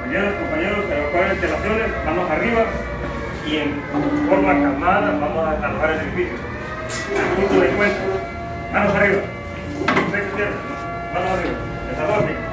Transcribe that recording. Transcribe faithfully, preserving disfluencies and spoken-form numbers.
Compañeros, compañeros, evacuar instalaciones, manos arriba y en forma calmada vamos a desalojar el edificio. Punto de encuentro. Manos arriba. Manos arriba. Desaloje.